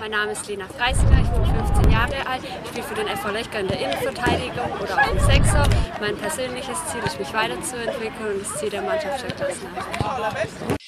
Mein Name ist Lena Freisinger, ich bin 15 Jahre alt, ich spiele für den FV Lechgau in der Innenverteidigung oder auch im Sechser. Mein persönliches Ziel ist, mich weiterzuentwickeln und das Ziel der Mannschaft ist der Klassenerhalt.